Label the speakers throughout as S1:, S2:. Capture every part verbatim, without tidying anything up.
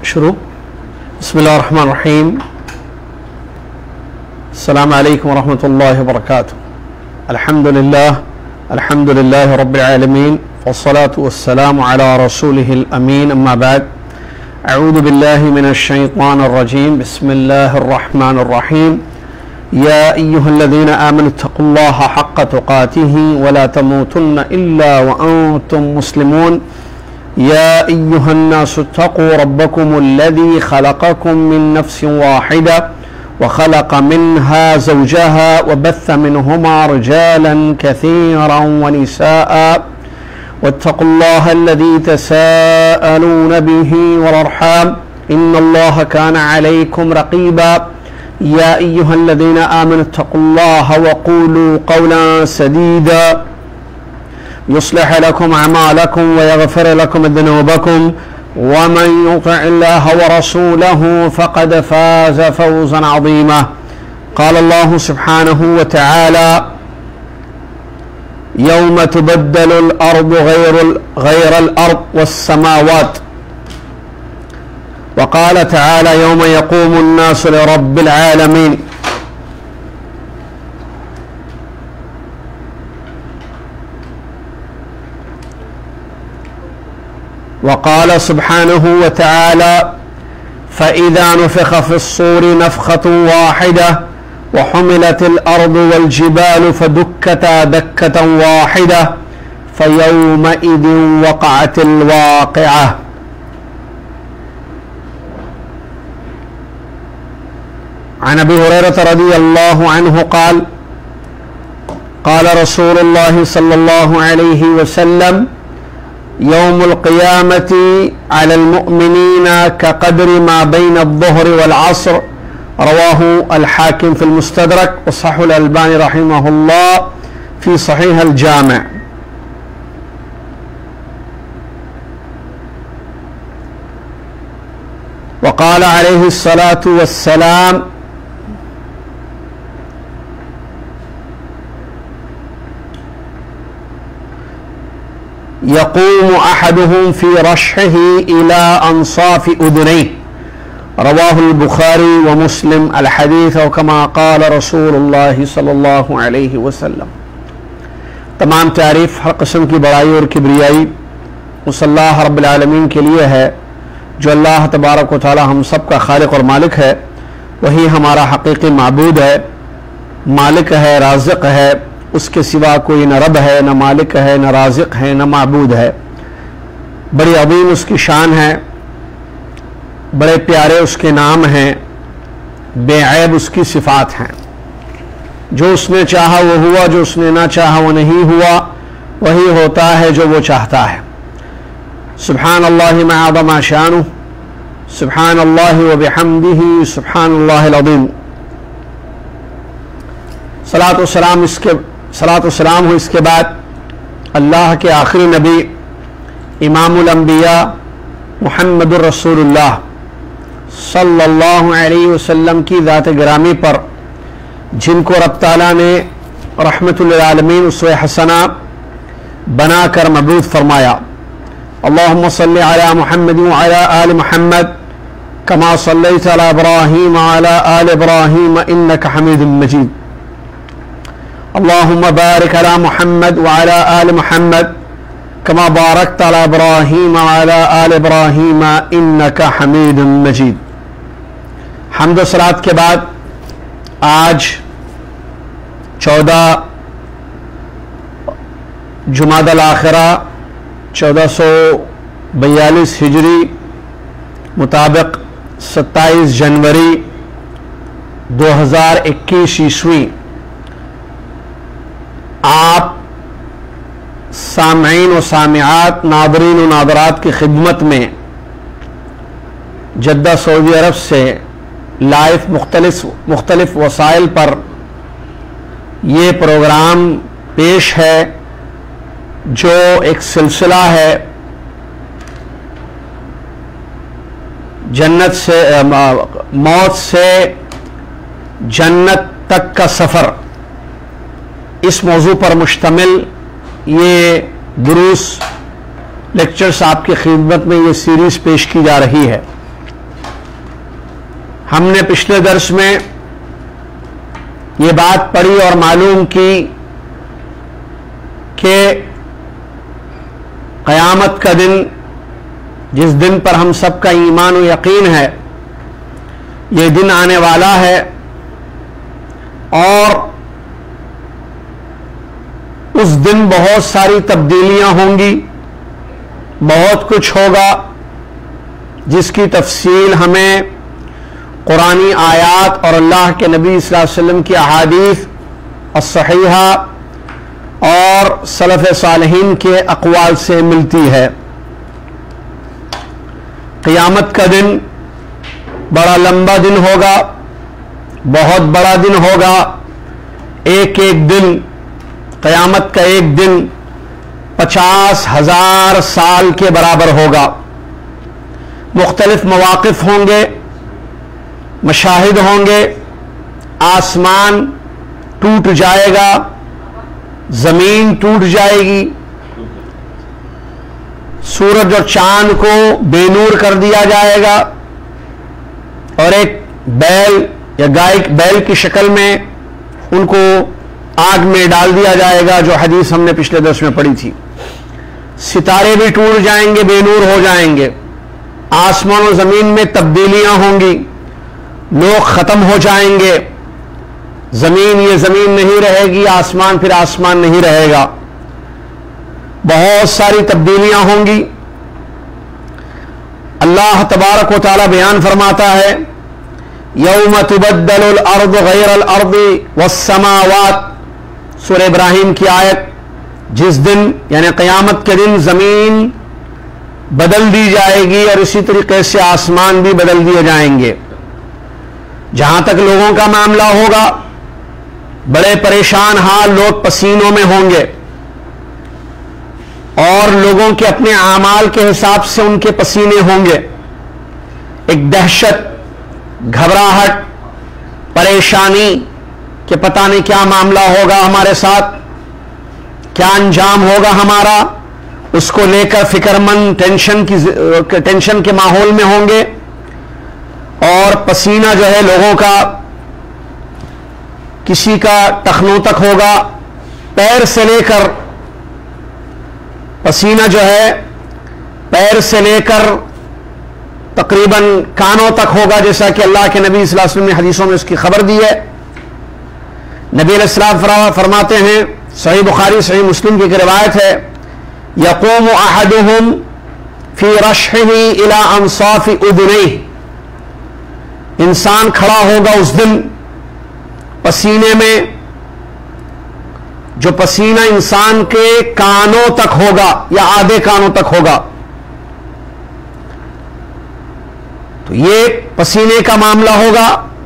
S1: شروع بسم اللہ الرحمن الرحیم السلام علیکم ورحمۃ اللہ وبرکاتہ الحمد للہ الحمد للہ رب العالمین والصلاة والسلام علی رسولہ الامین اما بعد اعوذ باللہ من الشیطان الرجیم بسم اللہ الرحمن الرحیم یا ایہا الذین آمنوا اتقوا اللہ حق تقاتہ ولا تموتن الا وانتم مسلمون يا أيها الناس اتقوا ربكم الذي خلقكم من نفس واحدة وخلق منها زوجها وبث منهما رجالا كثيرا ونساء واتقوا الله الذي تساءلون به والأرحام إن الله كان عليكم رقيبا يا أيها الذين آمنوا اتقوا الله وقولوا قولا سديدا يصلح لكم أعمالكم ويغفر لكم ذنوبكم ومن يطع الله ورسوله فقد فاز فوزا عظيما قال الله سبحانه وتعالى يوم تبدل الأرض غير, غير الأرض والسماوات وقال تعالى يوم يقوم الناس لرب العالمين وقال سبحانه وتعالى فإذا نفخ في الصور نفخة واحدة وحملت الأرض والجبال فدكتا دكة واحدة فيومئذ وقعت الواقعة. عن أبي هريرة رضي الله عنه قال قال رسول الله صلى الله عليه وسلم يوم القيامة على المؤمنين كقدر ما بين الظهر والعصر رواه الحاكم في المستدرك وصححه الألباني رحمه الله في صحيح الجامع. وقال عليه الصلاة والسلام يقوم أحدهم في رشحه إلى أنصاف أذنيه رواه البخاري ومسلم الحديث وكما قال رسول الله صلى الله عليه وسلم. تمام تعریف ہر قسم کی بڑائی اور کبریائی اس اللہ رب العالمین کے لیے ہے جو اللہ تبارک و تعالی ہم سب کا خالق اور مالک ہے. وہی ہمارا حقیقی معبود ہے، مالک ہے، رازق ہے. اس کے سوا کوئی نہ رب ہے، نہ مالک ہے، نہ رازق ہے، نہ معبود ہے. بڑی عظیم اس کی شان ہے، بڑے پیارے اس کے نام ہیں، بے عیب اس کی صفات ہیں. جو اس نے چاہا وہ ہوا، جو اس نے نہ چاہا وہ نہیں ہوا. وہی ہوتا ہے جو وہ چاہتا ہے. سبحان اللہ ما عظم شانہ، سبحان اللہ وبحمدہ، سبحان اللہ العظیم. صلاۃ و سلام اس کے صلاۃ و سلام ہو اس کے بعد اللہ کے آخری نبی امام الانبیاء محمد الرسول اللہ صلی اللہ علیہ وسلم کی ذات گرامی پر، جن کو رب تعالیٰ نے رحمت للعالمین اسوہ حسنہ بنا کر مبعوث فرمایا. اللہم صلی علی محمد وعلی آل محمد کما صلیت علی ابراہیم وعلی آل ابراہیم انک حمید مجید. اللهم بارك على محمد وعلى آل محمد كما باركت على إبراهيم وعلى آل إبراهيم إنك حميد مجيد. حمد و صلات کے بعد آج چودہ جمادی الاخرہ چودہ سو بیالیس ہجری مطابق ستائیس جنوری دو ہزار اکیس عیسوی آپ سامعین و سامعات، ناظرین و ناظرات کی خدمت میں جدہ سعودی عرب سے لائیو مختلف مختلف وسائل پر یہ پروگرام پیش ہے جو ایک سلسلہ ہے جنت سے موت سے جنت تک کا سفر. اس موضوع پر مشتمل یہ دروس لیکچرز آپ کی خدمت میں یہ سیریز پیش کی جا رہی ہے. ہم نے پچھلے درس میں یہ بات پڑھی اور معلوم کی کہ قیامت کا دن، جس دن پر ہم سب کا ایمان و یقین ہے، یہ دن آنے والا ہے اور اس دن بہت ساری تبدیلیاں ہوں گی، بہت کچھ ہوگا جس کی تفصیل ہمیں قرآنی آیات اور اللہ کے نبی صلی اللہ علیہ وسلم کی احادیث الصحیحہ اور سلف صالحین کے اقوال سے ملتی ہے۔ قیامت کا دن بڑا لمبا دن ہوگا، بہت بڑا دن ہوگا۔ ایک ایک دن، قیامت کا ایک دن پچاس ہزار سال کے برابر ہوگا۔ مختلف مواقف ہوں گے، مشاہد ہوں گے، آسمان ٹوٹ جائے گا، زمین ٹوٹ جائے گی، سورج اور چاند کو بے نور کر دیا جائے گا اور ایک بیل یا گائے بیل کی شکل میں ان کو آگ میں ڈال دیا جائے گا، جو حدیث ہم نے پچھلے درس میں پڑھی تھی۔ ستارے بھی ٹوٹ جائیں گے، بے نور ہو جائیں گے، آسمان و زمین میں تبدیلیاں ہوں گی، لوگ ختم ہو جائیں گے، زمین یہ زمین نہیں رہے گی، آسمان پھر آسمان نہیں رہے گا، بہت ساری تبدیلیاں ہوں گی۔ اللہ تبارک و تعالی بیان فرماتا ہے یوم تبدل الارض غیر الارض والسماوات، سورہ ابراہیم کی آیت، جس دن یعنی قیامت کے دن زمین بدل دی جائے گی اور اسی طریقے سے آسمان بھی بدل دیے جائیں گے۔ جہاں تک لوگوں کا معاملہ ہوگا، بڑے پریشان حال لوگ پسینوں میں ہوں گے اور لوگوں کے اپنے اعمال کے حساب سے ان کے پسینے ہوں گے۔ ایک دہشت، گھبراہٹ، پریشانی کہ پتہ نہیں کیا معاملہ ہوگا ہمارے ساتھ، کیا انجام ہوگا ہمارا، اس کو لے کر فکر مند، ٹینشن کی ٹینشن کے ماحول میں ہوں گے اور پسینہ جو ہے لوگوں کا کسی کا ٹخنوں تک ہوگا، پیر سے لے کر پسینہ جو ہے پیر سے لے کر تقریباً کانوں تک ہوگا، جیسا کہ اللہ کے نبی صلی اللہ علیہ وسلم نے حدیثوں میں اس کی خبر دی ہے۔ نبی علیہ السلام فرماتے ہیں، صحیح بخاری صحیح مسلم کی ایک روایت ہے، یقوم احدہم فی رشحہ الی انصاف اذنیہ، انسان کھڑا ہوگا اس دن پسینے میں، جو پسینہ انسان کے کانوں تک ہوگا یا آدھے کانوں تک ہوگا۔ تو یہ پسینے کا معاملہ ہوگا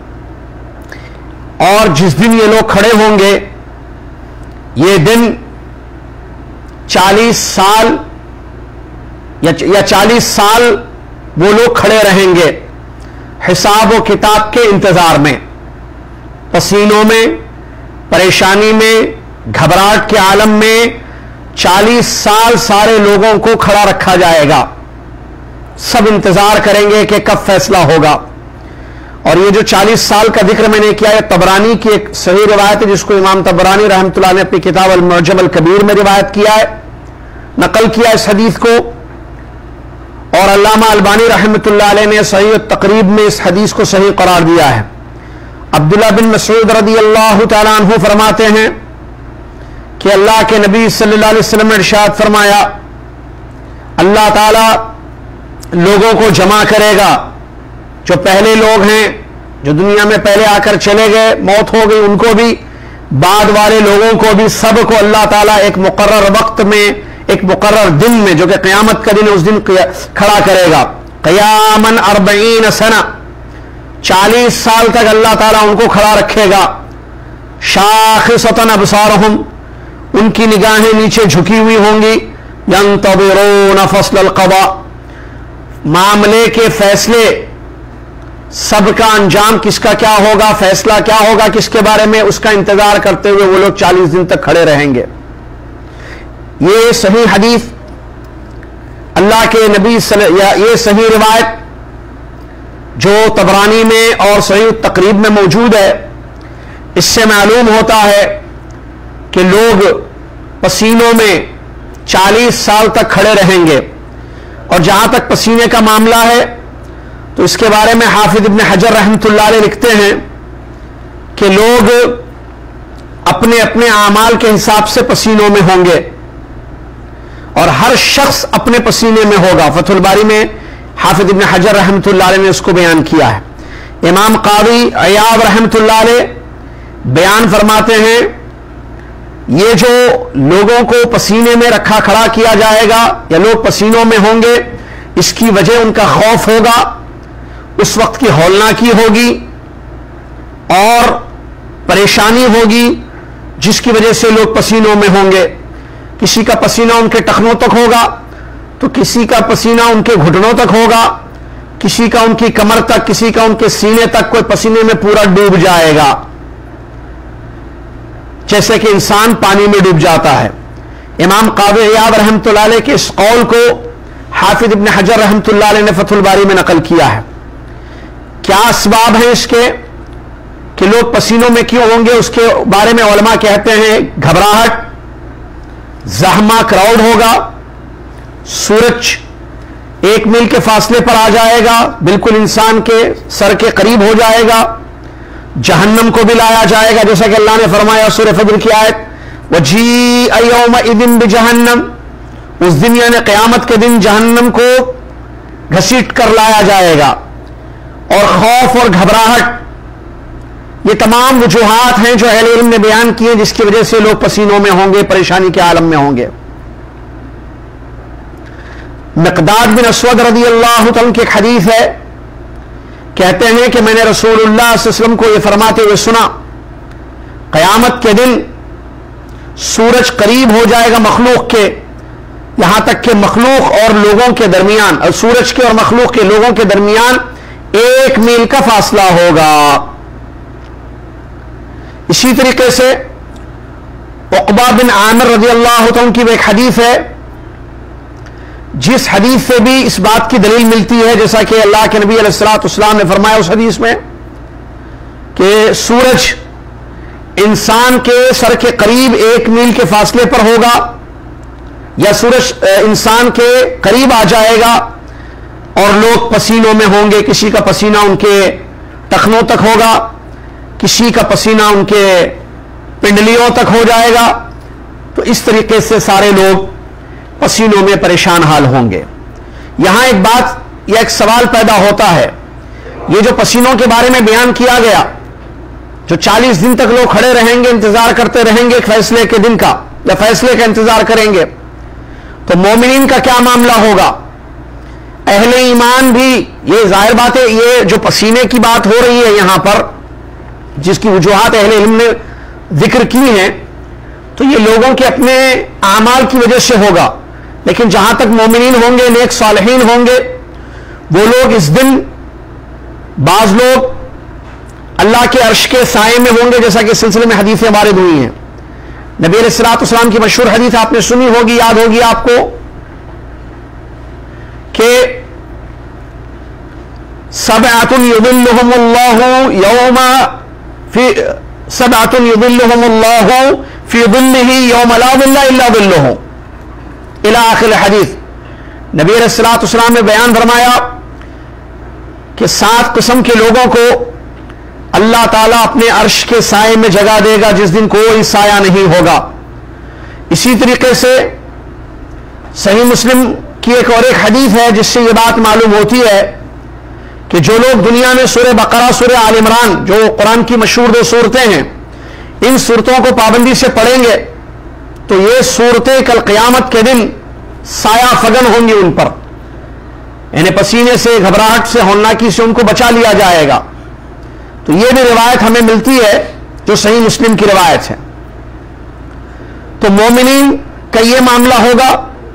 S1: اور جس دن یہ لوگ کھڑے ہوں گے، یہ دن چالیس سال یا چالیس سال وہ لوگ کھڑے رہیں گے حساب و کتاب کے انتظار میں، پسینوں میں، پریشانی میں، گھبراہٹ کے عالم میں چالیس سال سارے لوگوں کو کھڑا رکھا جائے گا، سب انتظار کریں گے کہ کب فیصلہ ہوگا۔ اور یہ جو چالیس سال کا ذکر میں نے کیا ہے، طبرانی کی ایک صحیح روایت ہے جس کو امام طبرانی رحمۃ اللہ نے اپنی کتاب المعجم الکبیر میں روایت کیا ہے، نقل کیا اس حدیث کو، اور علامہ البانی رحمۃ اللہ علیہ نے صحیح التقریب میں اس حدیث کو صحیح قرار دیا ہے۔ عبداللہ بن مسعود رضی اللہ تعالیٰ عنہ فرماتے ہیں کہ اللہ کے نبی صلی اللہ علیہ وسلم نے ارشاد فرمایا، اللہ تعالیٰ لوگوں کو جمع کرے گا، جو پہلے لوگ ہیں جو دنیا میں پہلے آ کر چلے گئے، موت ہو گئی، ان کو بھی، بعد والے لوگوں کو بھی، سب کو اللہ تعالیٰ ایک مقرر وقت میں، ایک مقرر دن میں جو کہ قیامت کا دن ہے، اس دن کھڑا کرے گا۔ قیاماً اربعین سنہ، چالیس سال تک اللہ تعالیٰ ان کو کھڑا رکھے گا۔ شاخصۃ ابصارہم، ان کی نگاہیں نیچے جھکی ہوئی ہوں گی۔ ینتظرون فصل القضاء، معاملے کے فیصلے، سب کا انجام کس کا کیا ہوگا، فیصلہ کیا ہوگا کس کے بارے میں، اس کا انتظار کرتے ہوئے وہ لوگ چالیس دن تک کھڑے رہیں گے۔ یہ صحیح حدیث اللہ کے نبی صلی اللہ، یہ صحیح روایت جو طبرانی میں اور صحیح التقریب میں موجود ہے، اس سے معلوم ہوتا ہے کہ لوگ پسینوں میں چالیس سال تک کھڑے رہیں گے. اور جہاں تک پسینے کا معاملہ ہے تو اس کے بارے میں حافظ ابن حجر رحمۃ اللہ علیہ لکھتے ہیں کہ لوگ اپنے اپنے اعمال کے حساب سے پسینوں میں ہوں گے اور ہر شخص اپنے پسینے میں ہوگا. فتح الباری میں حافظ ابن حجر رحمۃ اللہ علیہ نے اس کو بیان کیا ہے. امام قاضی عیاض رحمۃ اللہ علیہ بیان فرماتے ہیں یہ جو لوگوں کو پسینے میں رکھا کھڑا کیا جائے گا یا لوگ پسینوں میں ہوں گے، اس کی وجہ ان کا خوف ہوگا، اس وقت کی ہولناکی ہوگی اور پریشانی ہوگی جس کی وجہ سے لوگ پسینوں میں ہوں گے. کسی کا پسینہ ان کے ٹخنوں تک ہوگا تو کسی کا پسینہ ان کے گھٹنوں تک ہوگا، کسی کا ان کی کمر تک، کسی کا ان کے سینے تک، کوئی پسینے میں پورا ڈوب جائے گا جیسے کہ انسان پانی میں ڈوب جاتا ہے. امام قاضی عیاض رحمۃ اللہ علیہ کے اس قول کو حافظ ابن حجر رحمۃ اللہ علیہ نے فتح الباری میں نقل کیا ہے. کیا اسباب ہیں اس کے کہ لوگ پسینوں میں کیوں ہوں گے؟ اس کے بارے میں علماء کہتے ہیں گھبراہٹ، زحمہ کراؤڈ ہوگا، سورج ایک میل کے فاصلے پر آ جائے گا، بالکل انسان کے سر کے قریب ہو جائے گا، جہنم کو بھی لایا جائے گا جیسا کہ اللہ نے فرمایا سورہ فجر کی آیت وَجِيءَ يَوْمَئِذٍ بِجَهَنَّمَ، اس دن یعنی قیامت کے دن جہنم کو گھسیٹ کر لایا جائے گا. اور خوف اور گھبراہٹ یہ تمام وجوہات ہیں جو اہل علم نے بیان کی ہیں جس کی وجہ سے لوگ پسینوں میں ہوں گے، پریشانی کے عالم میں ہوں گے. مقداد بن اسود رضی اللہ تعالیٰ کی ایک حدیث ہے، کہتے ہیں کہ میں نے رسول اللہ صلی اللہ علیہ وسلم کو یہ فرماتے ہوئے سنا قیامت کے دن سورج قریب ہو جائے گا مخلوق کے، یہاں تک کہ مخلوق اور لوگوں کے درمیان، اور سورج کے اور مخلوق کے لوگوں کے درمیان ایک میل کا فاصلہ ہوگا. اسی طریقے سے عقبہ بن عامر رضی اللہ عنہ کی ایک حدیث ہے جس حدیث سے بھی اس بات کی دلیل ملتی ہے، جیسا کہ اللہ کے نبی علیہ الصلوۃ والسلام نے فرمایا اس حدیث میں کہ سورج انسان کے سر کے قریب ایک میل کے فاصلے پر ہوگا، یا سورج انسان کے قریب آ جائے گا اور لوگ پسینوں میں ہوں گے. کسی کا پسینہ ان کے ٹخنوں تک ہوگا، کسی کا پسینہ ان کے پنڈلیوں تک ہو جائے گا. تو اس طریقے سے سارے لوگ پسینوں میں پریشان حال ہوں گے. یہاں ایک بات یا ایک سوال پیدا ہوتا ہے، یہ جو پسینوں کے بارے میں بیان کیا گیا، جو چالیس دن تک لوگ کھڑے رہیں گے، انتظار کرتے رہیں گے فیصلے کے دن کا یا فیصلے کا انتظار کریں گے، تو مومنین کا کیا معاملہ ہوگا؟ اہل ایمان بھی، یہ ظاہر بات ہے یہ جو پسینے کی بات ہو رہی ہے یہاں پر جس کی وجوہات اہل علم نے ذکر کی ہیں، تو یہ لوگوں کے اپنے اعمال کی وجہ سے ہوگا. لیکن جہاں تک مومنین ہوں گے، نیک صالحین ہوں گے، وہ لوگ اس دن بعض لوگ اللہ کے عرش کے سائے میں ہوں گے، جیسا کہ اس سلسلے میں حدیثیں وارد ہوئی ہیں. نبی علیہ الصلوۃ والسلام کی مشہور حدیث آپ نے سنی ہوگی، یاد ہوگی آپ کو، کہ سبعۃ یظلھم اللہ یوم فی سبعۃ یظلھم اللہ فی ظلہ یوم لا ظل الا ظلہ الی آخر الحدیث. نبی علیہ الصلوۃ والسلام نے بیان فرمایا کہ سات قسم کے لوگوں کو اللہ تعالیٰ اپنے عرش کے سائے میں جگہ دے گا جس دن کوئی سایہ نہیں ہوگا. اسی طریقے سے صحیح مسلم کی ایک اور ایک حدیث ہے جس سے یہ بات معلوم ہوتی ہے کہ جو لوگ دنیا میں سورہ بقرہ، سورہ آل عمران جو قرآن کی مشہور دو صورتیں ہیں، ان صورتوں کو پابندی سے پڑھیں گے تو یہ صورتیں کل قیامت کے دن سایہ فگن ہوں گی ان پر، یعنی پسینے سے، گھبراہٹ سے، ہولناکی سے ان کو بچا لیا جائے گا. تو یہ بھی روایت ہمیں ملتی ہے جو صحیح مسلم کی روایت ہے. تو مومنین کا یہ معاملہ ہوگا.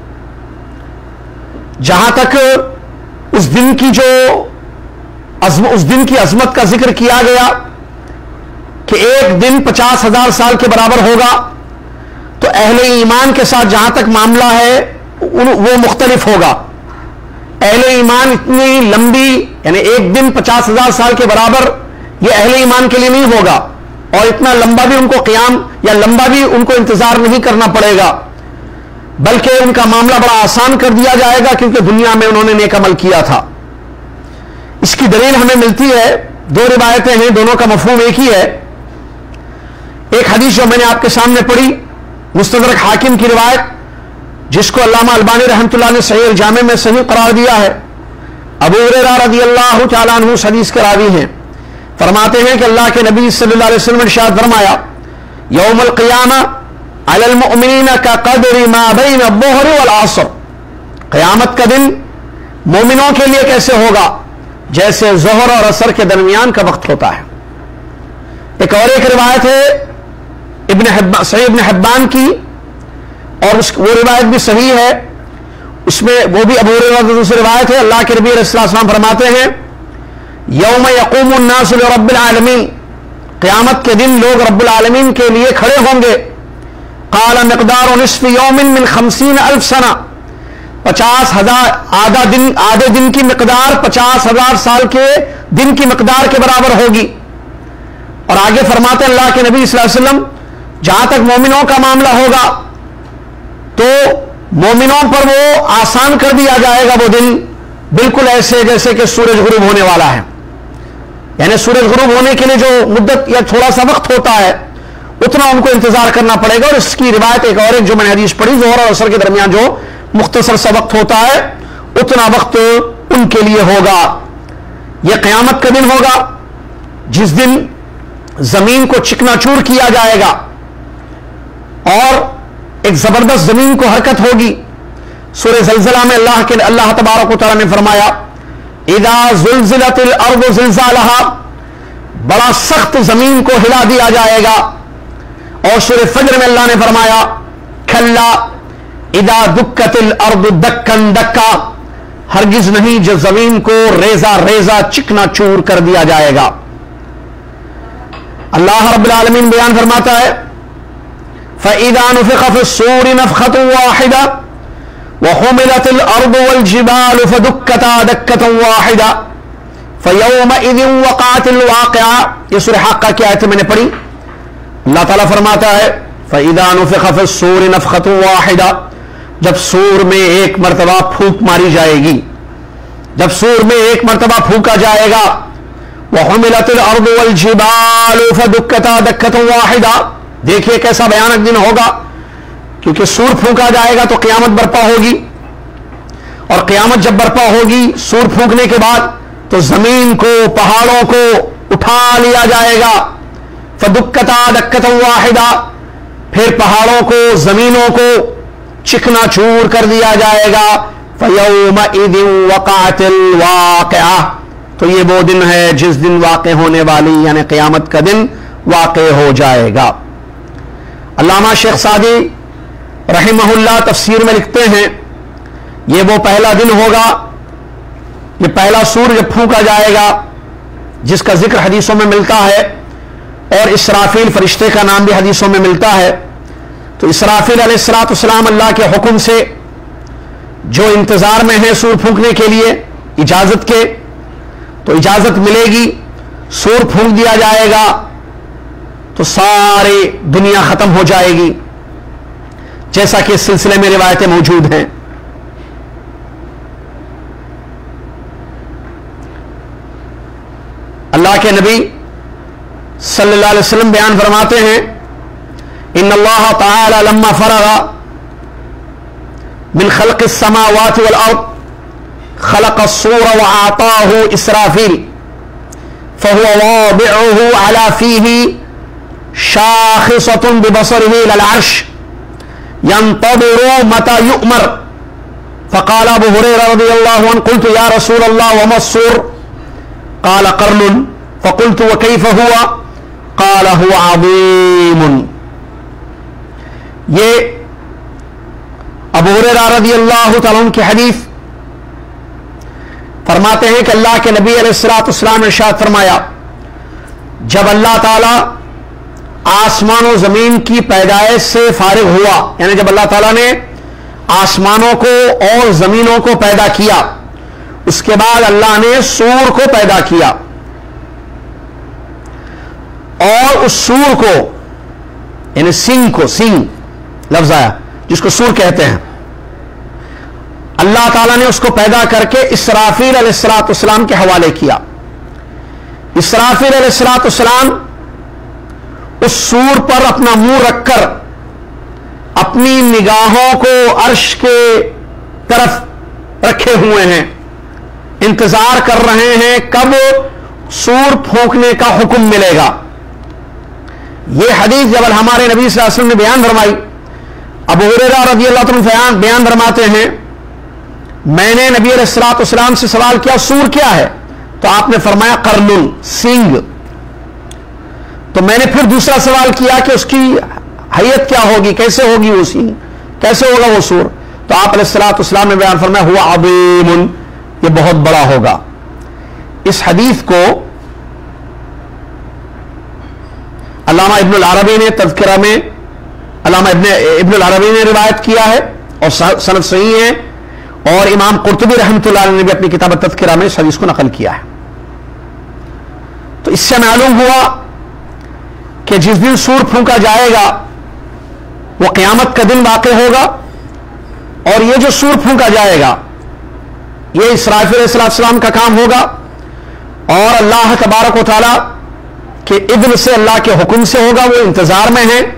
S1: جہاں تک اس دن کی جو عظم اس دن کی عظمت کا ذکر کیا گیا کہ ایک دن پچاس ہزار سال کے برابر ہوگا، تو اہل ایمان کے ساتھ جہاں تک معاملہ ہے وہ مختلف ہوگا. اہل ایمان اتنی لمبی یعنی ایک دن پچاس ہزار سال کے برابر یہ اہل ایمان کے لیے نہیں ہوگا، اور اتنا لمبا بھی ان کو قیام یا لمبا بھی ان کو انتظار نہیں کرنا پڑے گا، بلکہ ان کا معاملہ بڑا آسان کر دیا جائے گا کیونکہ دنیا میں انہوں نے نیک عمل کیا تھا۔ اس کی دلیل ہمیں ملتی ہے، دو روایتیں ہیں، دونوں کا مفہوم ایک ہی ہے۔ ایک حدیث جو میں نے آپ کے سامنے پڑھی، مستدرک حاکم کی روایت، جس کو علامہ البانی رحمۃ اللہ نے صحیح الجامع میں صحیح قرار دیا ہے۔ ابو ہریرہ رضی اللہ تعالیٰ عنہ اس حدیث کے راوی ہیں، فرماتے ہیں کہ اللہ کے نبی صلی اللہ علیہ وسلم نے ارشاد فرمایا، یوم القیامہ علی المؤمنین کا قدر ما بین الظہر والعصر، قیامت کا دن مومنوں کے لیے کیسے ہوگا؟ جیسے ظہر اور عصر کے درمیان کا وقت ہوتا ہے۔ ایک اور ایک روایت ہے ابن حبان، صحیح ابن حبان کی، اور اس وہ روایت بھی صحیح ہے، اس میں وہ بھی ابو ہریرہ سے روایت ہے، اللہ کے نبی علیہ السلام فرماتے ہیں، یوم یقوم الناس لرب العالمین، قیامت کے دن لوگ رب العالمین کے لیے کھڑے ہوں گے، قال مقدار نصف یوم من خمسین الف سنہ، پچاس ہزار آدھا دن آدھے دن کی مقدار پچاس ہزار سال کے دن کی مقدار کے برابر ہوگی۔ اور آگے فرماتے ہیں اللہ کے نبی صلی اللہ علیہ وسلم، جہاں تک مومنوں کا معاملہ ہوگا تو مومنوں پر وہ آسان کر دیا جائے گا وہ دن، بالکل ایسے جیسے کہ سورج غروب ہونے والا ہے، یعنی سورج غروب ہونے کے لیے جو مدت یا تھوڑا سا وقت ہوتا ہے اتنا ان کو انتظار کرنا پڑے گا۔ اور اس کی روایت ایک اور ایک جو میں نے حدیث پڑھی، ظہر اور عصر کے درمیان جو مختصر سا وقت ہوتا ہے اتنا وقت ان کے لیے ہوگا۔ یہ قیامت کا دن ہوگا جس دن زمین کو چکنا چور کیا جائے گا اور ایک زبردست زمین کو حرکت ہوگی۔ سورہ زلزلہ میں اللہ کے اللہ تبارک و تعالیٰ نے فرمایا، اذا زلزلت الارض زلزالها، بڑا سخت زمین کو ہلا دیا جائے گا۔ اور سورہ فجر میں اللہ نے فرمایا، کھلا اذا دکت الارض دکن دکا، ہرگز نہیں جو زمین کو ریزہ ریزہ چکنا چور کر دیا جائے گا۔ اللہ رب العالمین بیان فرماتا ہے، فَإِذَا نُفِخَ فِي الصُّورِ نَفْخَةٌ وَاحِدَةٌ وَحُمِلَتِ الْأَرْضُ وَالْجِبَالُ فَدُكَّتَا دَكَّةً وَاحِدَةً فَيَوْمَئِذٍ وَقَعَتِ الْوَاقِعَةُ۔ یہ سورہ حاقہ کی آیت میں نے پڑھی، اللہ تعالیٰ فرماتا ہے، فَإِذَا نُفِخَ فِي الصُّورِ نَفْخَةٌ وَاحِدَةٌ، جب سور میں ایک مرتبہ پھونک ماری جائے گی، جب سور میں ایک مرتبہ پھونکا جائے گا، وَحُمِلَتِ الْأَرْضُ وَالْجِبَالُ فَدُكَّتَا دَكَّةً وَاحِدَةً، دیکھیے کیسا بھیانک دن ہوگا، کیونکہ سور پھونکا جائے گا تو قیامت برپا ہوگی، اور قیامت جب برپا ہوگی سور پھونکنے کے بعد تو زمین کو پہاڑوں کو اٹھا لیا جائے گا، فدکتا دکتا واحدہ، پھر پہاڑوں کو زمینوں کو چکنا چور کر دیا جائے گا، فیومئذ وقعت الواقعہ، تو یہ وہ دن ہے جس دن واقع ہونے والی یعنی قیامت کا دن واقع ہو جائے گا۔ علامہ شیخ سعدی رحمہ اللہ تفسیر میں لکھتے ہیں، یہ وہ پہلا دن ہوگا، یہ پہلا سور جب پھونکا جائے گا جس کا ذکر حدیثوں میں ملتا ہے، اور اسرافیل فرشتے کا نام بھی حدیثوں میں ملتا ہے۔ تو اسرافیل علیہ الصلوۃ والسلام اللہ کے حکم سے جو انتظار میں ہیں سور پھونکنے کے لیے اجازت کے، تو اجازت ملے گی، سور پھونک دیا جائے گا تو ساری دنیا ختم ہو جائے گی، جیسا کہ اس سلسلے میں روایتیں موجود ہیں۔ اللہ کے نبی صلی اللہ علیہ وسلم بیان فرماتے ہیں، ان اللہ تعالی لما فرغ من خلق السماوات والارض خلق الصور واعطاه اسرافیل فهو واضعه على فيه شاخصة ببصره الى العرش ينتظر متى يؤمر، فقال ابو هريرة رضي الله عنه قلت يا رسول الله وما الصور؟ قال قرن، فقلت وكيف هو؟ قال هو عظيم۔ یہ ابو ہریرہ رضی اللہ تعالیٰ عنہ کی حدیث، فرماتے ہیں کہ اللہ کے نبی علیہ الصلوۃ والسلام نے ارشاد فرمایا، جب اللہ تعالیٰ آسمان و زمین کی پیدائش سے فارغ ہوا، یعنی جب اللہ تعالیٰ نے آسمانوں کو اور زمینوں کو پیدا کیا اس کے بعد اللہ نے سور کو پیدا کیا اور اس سور کو یعنی سنگ کو، سنگ لفظ آیا جس کو سور کہتے ہیں، اللہ تعالیٰ نے اس کو پیدا کر کے اسرافیل علیہ الصلوۃ والسلام کے حوالے کیا۔ اسرافیل علیہ الصلوۃ والسلام اس سور پر اپنا منہ رکھ کر اپنی نگاہوں کو عرش کے طرف رکھے ہوئے ہیں، انتظار کر رہے ہیں کب سور پھونکنے کا حکم ملے گا۔ یہ حدیث جب ہمارے نبی صلی اللہ علیہ وسلم نے بیان فرمائی، ابو ہریرہ رضی اللہ عنہ بیان فرماتے ہیں میں نے نبی علیہ الصلوۃ والسلام سے سوال کیا سور کیا ہے؟ تو آپ نے فرمایا قرن، سینگ۔ تو میں نے پھر دوسرا سوال کیا کہ اس کی حیت کیا ہوگی، کیسے ہوگی وہ سینگ، کیسے ہوگا وہ سور؟ تو آپ علیہ الصلوۃ والسلام نے بیان فرمایا ہوا عظیم، یہ بہت بڑا ہوگا۔ اس حدیث کو علامہ ابن العربی نے تذکرہ میں، علامہ ابن ابن العربی نے روایت کیا ہے اور سند صحیح ہے، اور امام قرطبی رحمۃ اللہ علیہ نے بھی اپنی کتاب تذکرہ میں اس حدیث کو نقل کیا ہے۔ تو اس سے معلوم ہوا کہ جس دن سور پھونکا جائے گا وہ قیامت کا دن واقع ہوگا، اور یہ جو سور پھونکا جائے گا یہ اسرافیل علیہ السلام کا کام ہوگا، اور اللہ تبارک و تعالی کے اذن سے، اللہ کے حکم سے ہوگا۔ وہ انتظار میں ہیں،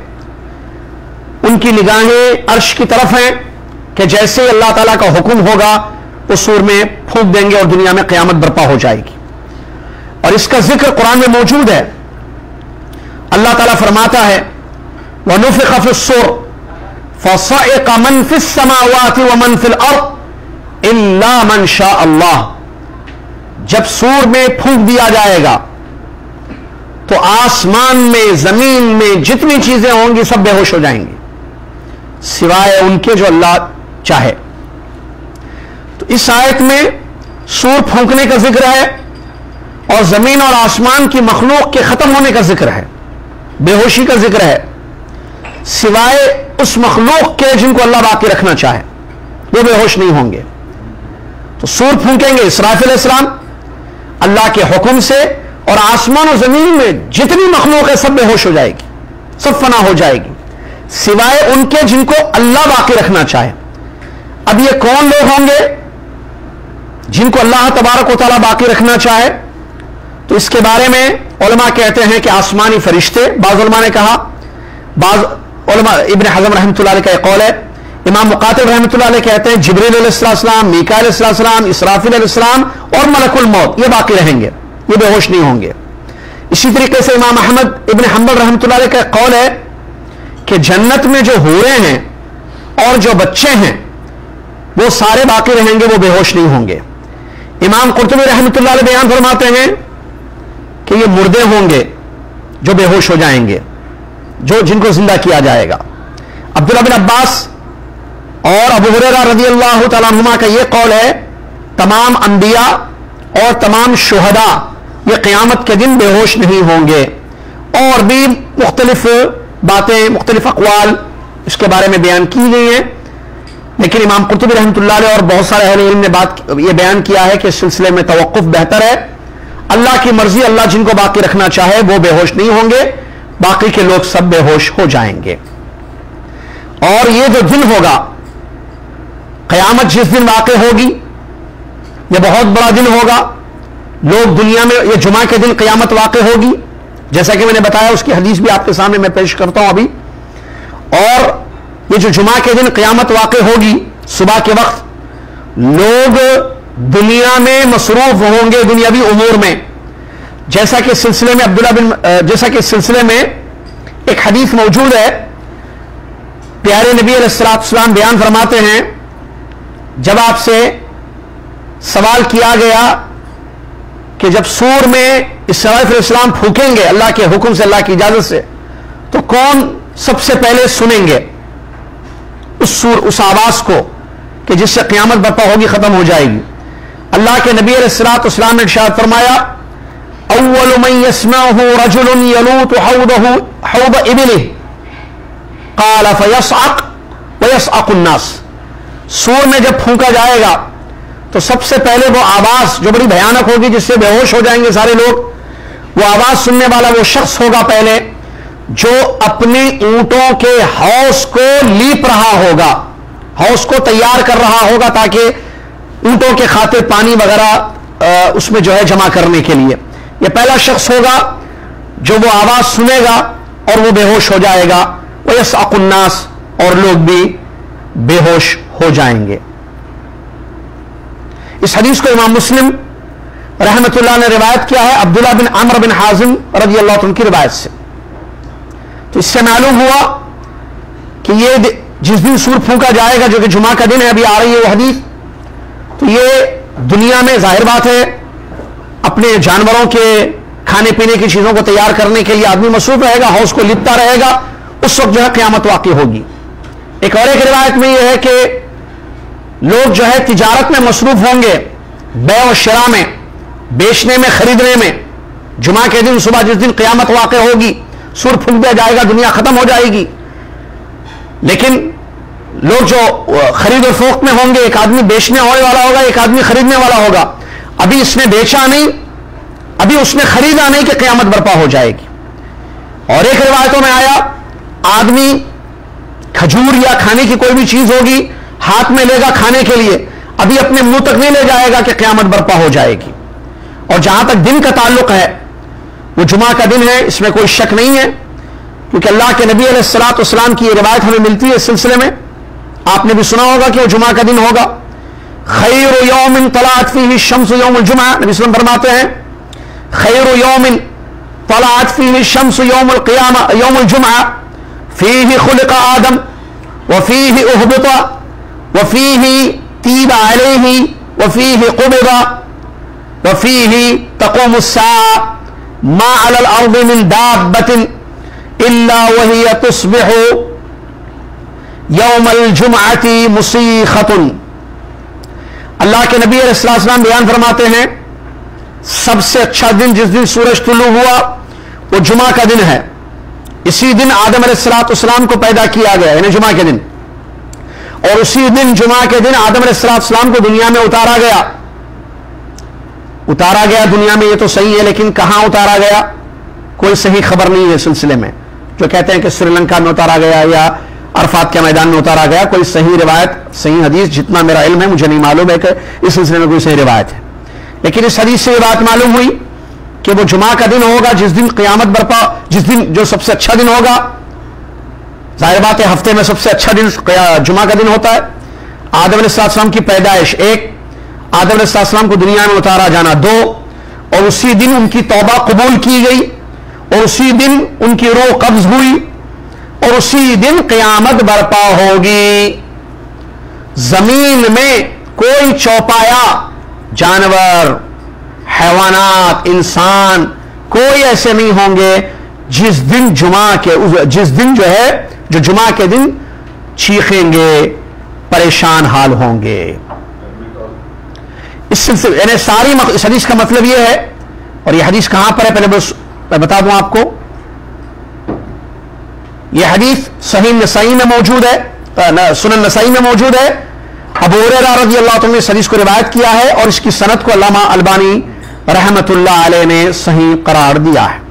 S1: ان کی نگاہیں عرش کی طرف ہیں کہ جیسے اللہ تعالیٰ کا حکم ہوگا وہ سور میں پھونک دیں گے اور دنیا میں قیامت برپا ہو جائے گی۔ اور اس کا ذکر قرآن میں موجود ہے، اللہ تعالیٰ فرماتا ہے وَنُفِخَ فِي الصُّورِ فَصَعِقَ مَن فِي السَّمَاوَاتِ وَمَن فِي الْأَرْضِ إِلَّا مَن شَاءَ اللَّهُ، جب سور میں پھونک دیا جائے گا تو آسمان میں، زمین میں جتنی چیزیں ہوں گی سب بے ہوش ہو جائیں گی سوائے ان کے جو اللہ چاہے۔ تو اس آیت میں سور پھونکنے کا ذکر ہے اور زمین اور آسمان کی مخلوق کے ختم ہونے کا ذکر ہے، بے ہوشی کا ذکر ہے، سوائے اس مخلوق کے جن کو اللہ باقی رکھنا چاہے، وہ بے ہوش نہیں ہوں گے۔ تو سور پھونکیں گے اسرافیل علیہ السلام اللہ کے حکم سے، اور آسمان و زمین میں جتنی مخلوق ہے سب بے ہوش ہو جائے گی، سب فنا ہو جائے گی سوائے ان کے جن کو اللہ باقی رکھنا چاہے۔ اب یہ کون لوگ ہوں گے جن کو اللہ تبارک و تعالیٰ باقی رکھنا چاہے؟ تو اس کے بارے میں علماء کہتے ہیں کہ آسمانی فرشتے، بعض علماء نے کہا، بعض علماء ابن حزم رحمۃ اللہ علیہ کا ایک قول ہے، امام مقاتل رحمۃ اللہ علیہ کہتے ہیں جبریل علیہ السلام، میکائیل علیہ السلام، اسرافیل علیہ السلام اور ملک الموت، یہ باقی رہیں گے، یہ بے ہوش نہیں ہوں گے۔ اسی طریقے سے امام احمد ابن حنبل رحمۃ اللہ علیہ کا ایک قول ہے کہ جنت میں جو حوریں ہیں اور جو بچے ہیں وہ سارے باقی رہیں گے، وہ بے ہوش نہیں ہوں گے۔ امام قرطبی رحمۃ اللہ علیہ بیان فرماتے ہیں کہ یہ مردے ہوں گے جو بے ہوش ہو جائیں گے، جو جن کو زندہ کیا جائے گا۔ عبداللہ بن عباس اور ابو ہریرہ رضی اللہ تعالیٰ عنہما کا یہ قول ہے تمام انبیاء اور تمام شہداء یہ قیامت کے دن بے ہوش نہیں ہوں گے۔ اور بھی مختلف باتیں، مختلف اقوال اس کے بارے میں بیان کی گئی ہیں، لیکن امام قرطبی رحمۃ اللہ علیہ اور بہت سارے اہل علم نے بات یہ بیان کیا ہے کہ اس سلسلے میں توقف بہتر ہے۔ اللہ کی مرضی، اللہ جن کو باقی رکھنا چاہے وہ بے ہوش نہیں ہوں گے، باقی کے لوگ سب بے ہوش ہو جائیں گے۔ اور یہ جو دن ہوگا، قیامت جس دن واقع ہوگی، یہ بہت بڑا دن ہوگا۔ لوگ دنیا میں، یہ جمعہ کے دن قیامت واقع ہوگی، جیسا کہ میں نے بتایا، اس کی حدیث بھی آپ کے سامنے میں پیش کرتا ہوں ابھی۔ اور یہ جو جمعہ کے دن قیامت واقع ہوگی صبح کے وقت، لوگ دنیا میں مصروف ہوں گے دنیاوی امور میں، جیسا کہ سلسلے میں عبداللہ بن جیسا کہ سلسلے میں ایک حدیث موجود ہے، پیارے نبی علیہ الصلوۃ والسلام بیان فرماتے ہیں، جب آپ سے سوال کیا گیا کہ جب سور میں اسرافیل علیہ السلام پھونکیں گے اللہ کے حکم سے، اللہ کی اجازت سے، تو کون سب سے پہلے سنیں گے اس سور اس آواز کو کہ جس سے قیامت برپا ہوگی، ختم ہو جائے گی؟ اللہ کے نبی علیہ الصلوۃ والسلام نے ارشاد فرمایا اول من يسمعه رجل يلوط حوضه حوض ابله قال فيصعق ويصعق الناس۔ سور میں جب پھونکا جائے گا تو سب سے پہلے وہ آواز جو بڑی بھیانک ہوگی جس سے بے ہوش ہو جائیں گے سارے لوگ، وہ آواز سننے والا وہ شخص ہوگا پہلے جو اپنے اونٹوں کے حوض کو لیپ رہا ہوگا، حوض کو تیار کر رہا ہوگا تاکہ اونٹوں کے خاطر پانی وغیرہ اس میں جو ہے جمع کرنے کے لیے. یہ پہلا شخص ہوگا جو وہ آواز سنے گا اور وہ بے ہوش ہو جائے گا. وَيَصْعَقُ النَّاسِ، اور لوگ بھی بے ہوش ہو جائیں گے. اس حدیث کو امام مسلم رحمۃ اللہ نے روایت کیا ہے عبداللہ بن عمرو بن حازم رضی اللہ عنہ کی روایت سے. تو اس سے معلوم ہوا کہ یہ جس دن سور پھونکا جائے گا جو کہ جمعہ کا دن ہے، ابھی آ رہی ہے وہ حدیث، تو یہ دنیا میں ظاہر بات ہے اپنے جانوروں کے کھانے پینے کی چیزوں کو تیار کرنے کے لیے آدمی مصروف رہے گا، حوض کو لپتا رہے گا. اس وقت جو ہے قیامت واقع ہوگی. ایک اور ایک روایت میں یہ ہے کہ لوگ جو ہے تجارت میں مصروف ہوں گے، بیع و شراء میں، بیچنے میں، خریدنے میں. جمعہ کے دن صبح جس دن قیامت واقع ہوگی، سور پھونک دیا جائے گا، دنیا ختم ہو جائے گی. لیکن لوگ جو خرید و فروخت میں ہوں گے، ایک آدمی بیچنے ہونے والا ہوگا، ایک آدمی خریدنے والا ہوگا. ابھی اس نے بیچا نہیں، ابھی اس نے خریدا نہیں کہ قیامت برپا ہو جائے گی. اور ایک روایتوں میں آیا آدمی کھجور یا کھانے کی کوئی بھی چیز ہوگی ہاتھ میں لے گا کھانے کے لیے، ابھی اپنے منہ تک نہیں لے جائے گا کہ قیامت برپا ہو جائے گی. اور جہاں تک دن کا تعلق ہے وہ جمعہ کا دن ہے، اس میں کوئی شک نہیں ہے، کیونکہ اللہ کے نبی علیہ الصلوۃ والسلام کی یہ روایت ہمیں ملتی ہے اس سلسلے میں. آپ نے بھی سنا ہوگا کہ وہ جمعہ کا دن ہوگا. خیر یوم طلعت فیہ الشمس یوم الجمعہ، نبی صلی اللہ علیہ وسلم فرماتے ہیں خیر یوم طلعت فیہ الشمس یوم القیامہ یوم الجمعہ فیہ خلق آدم وفیہ اہبط وفیہ تیب علیہ وفیہ قبض وفیہ تقوم الساعة ما علی الارض من دابۃ الا وہی تصبح یوم الجمعۃ مصیخۃ. اللہ کے نبی علیہ السلام بیان فرماتے ہیں سب سے اچھا دن جس دن سورج طلوع ہوا وہ جمعہ کا دن ہے. اسی دن آدم علیہ الصلوۃ والسلام کو پیدا کیا گیا، یعنی جمعہ کے دن. اور اسی دن جمعہ کے دن آدم علیہ الصلوۃ والسلام کو دنیا میں اتارا گیا. اتارا گیا دنیا میں یہ تو صحیح ہے، لیکن کہاں اتارا گیا کوئی صحیح خبر نہیں ہے اس سلسلے میں. جو کہتے ہیں کہ سری لنکا میں اتارا گیا یا عرفات کے میدان میں اتارا گیا، کوئی صحیح روایت صحیح حدیث جتنا میرا علم ہے مجھے نہیں معلوم ہے کہ اس سلسلے میں کوئی صحیح روایت ہے. لیکن اس حدیث سے یہ بات معلوم ہوئی کہ وہ جمعہ کا دن ہوگا جس دن قیامت برپا، جس دن جو سب سے اچھا دن ہوگا. ظاہر بات ہے ہفتے میں سب سے اچھا دن جمعہ کا دن ہوتا ہے. آدم علیہ السلام کی پیدائش ایک، آدم علیہ السلام کو دنیا میں اتارا جانا دو، اور اسی دن ان کی توبہ قبول کی گئی، اور اسی دن ان کی روح قبض ہوئی، اور اسی دن قیامت برپا ہوگی. زمین میں کوئی چوپایا جانور، حیوانات، انسان کوئی ایسے نہیں ہوں گے جس دن جمعہ کے جس دن جو ہے جو جمعہ کے دن چیخیں گے، پریشان حال ہوں گے. اس سلسلے یعنی ساری اس حدیث کا مطلب یہ ہے، اور یہ حدیث کہاں پر ہے پہلے بس میں بتا دوں آپ کو. یہ حدیث صحیح نسائی میں موجود ہے، سنن نسائی میں موجود ہے. ابو ہریرہ رضی اللہ عنہ نے اس حدیث کو روایت کیا ہے، اور اس کی سند کو علامہ البانی رحمت اللہ علیہ نے صحیح قرار دیا ہے.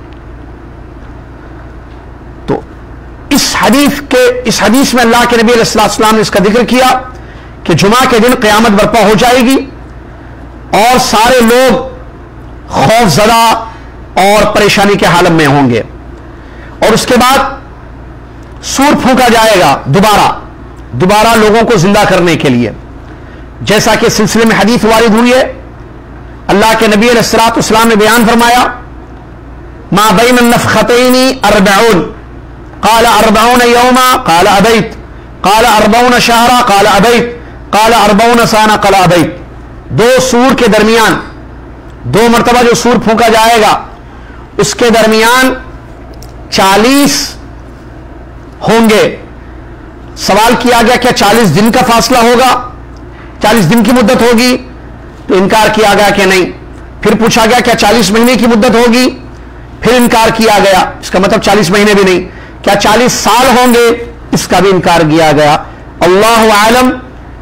S1: تو اس حدیث کے اس حدیث میں اللہ کے نبی علیہ السلام نے اس کا ذکر کیا کہ جمعہ کے دن قیامت برپا ہو جائے گی اور سارے لوگ خوف زدہ اور پریشانی کے حالت میں ہوں گے. اور اس کے بعد سور پھونکا جائے گا دوبارہ دوبارہ لوگوں کو زندہ کرنے کے لیے، جیسا کہ سلسلے میں حدیث وارد ہوئی ہے. اللہ کے نبی علیہ الصلوۃ والسلام نے بیان فرمایا ما بین النفختین اربعون قال اربعون یوما قال ابیت قال اربعون شہرا قال ابیت قال اربعون سنہ قال ابیت. دو سور کے درمیان، دو مرتبہ جو سور پھونکا جائے گا اس کے درمیان چالیس ہوں گے. سوال کیا گیا کیا چالیس دن کا فاصلہ ہوگا، چالیس دن کی مدت ہوگی؟ تو انکار کیا گیا کہ نہیں. پھر پوچھا گیا کیا چالیس مہینے کی مدت ہوگی؟ پھر انکار کیا گیا. اس کا مطلب چالیس مہینے بھی نہیں. کیا چالیس سال ہوں گے؟ اس کا بھی انکار کیا گیا. اللہ عالم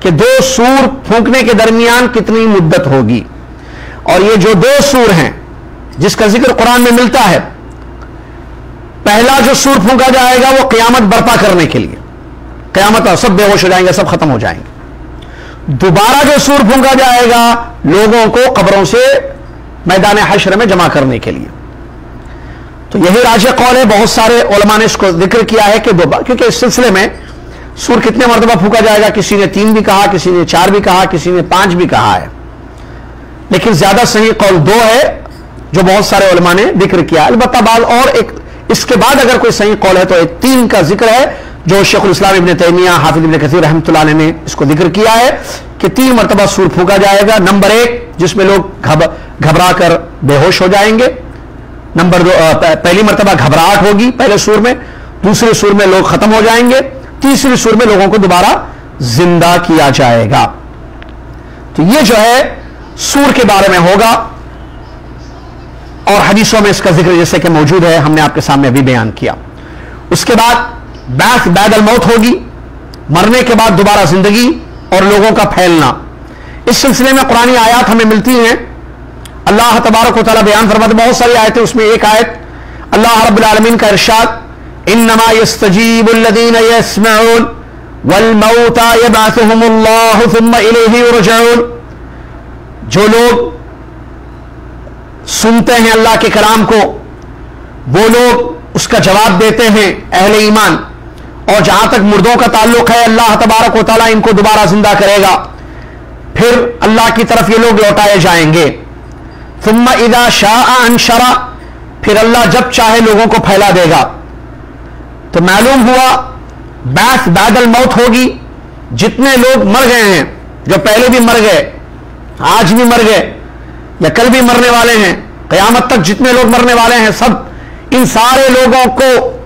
S1: کہ دو سور پھونکنے کے درمیان کتنی مدت ہوگی. اور یہ جو دو سور ہیں جس کا ذکر قرآن میں ملتا ہے، پہلا جو سور پھونکا جائے گا وہ قیامت برپا کرنے کے لیے، قیامت سب بے ہوش ہو جائیں گے، سب ختم ہو جائیں گے. دوبارہ جو سور پھونکا جائے گا لوگوں کو قبروں سے میدان حشر میں جمع کرنے کے لیے. تو یہی راجح قول ہے. بہت سارے علماء نے اس کو ذکر کیا ہے کہ دوبارہ، کیونکہ اس سلسلے میں سور کتنے مرتبہ پھونکا جائے گا، کسی نے تین بھی کہا، کسی نے چار بھی کہا، کسی نے پانچ بھی کہا ہے، لیکن زیادہ صحیح قول دو ہے جو بہت سارے علماء نے ذکر کیا. البتہ بعض اور ایک اس کے بعد اگر کوئی صحیح قول ہے تو ایک تین کا ذکر ہے جو شیخ الاسلام ابن تیمیہ، حافظ ابن کثیر رحمۃ اللہ علیہ نے اس کو ذکر کیا ہے کہ تین مرتبہ سور پھونکا جائے گا. نمبر ایک جس میں لوگ گھبرا کر بے ہوش ہو جائیں گے، نمبر دو پہلی مرتبہ گھبراہٹ ہوگی پہلے سور میں، دوسرے سور میں لوگ ختم ہو جائیں گے، تیسری سور میں لوگوں کو دوبارہ زندہ کیا جائے گا. تو یہ جو ہے سور کے بارے میں ہوگا، اور حدیثوں میں اس کا ذکر جیسے کہ موجود ہے، ہم نے آپ کے سامنے ابھی بیان کیا. اس کے بعد بعث بعد الموت ہوگی، مرنے کے بعد دوبارہ زندگی اور لوگوں کا پھیلنا. اس سلسلے میں قرآنی آیات ہمیں ملتی ہیں. اللہ تبارک و تعالیٰ بیان فرماتے، بہت ساری آیتیں، اس میں ایک آیت اللہ رب العالمین کا ارشاد، انما یستجیب الذین یسمعون والموتى یبعثهم اللہ ثم الیہ یرجعون. جو لوگ سنتے ہیں اللہ کے کلام کو وہ لوگ اس کا جواب دیتے ہیں اہل ایمان، اور جہاں تک مردوں کا تعلق ہے اللہ تبارک و تعالیٰ ان کو دوبارہ زندہ کرے گا، پھر اللہ کی طرف یہ لوگ لوٹائے جائیں گے. ثم اذا شاء انشر، پھر اللہ جب چاہے لوگوں کو پھیلا دے گا. تو معلوم ہوا بعث بعد الموت ہوگی. جتنے لوگ مر گئے ہیں، جو پہلے بھی مر گئے، آج بھی مر گئے یا کل بھی مرنے والے ہیں، قیامت تک جتنے لوگ مرنے والے ہیں، سب ان سارے لوگوں کو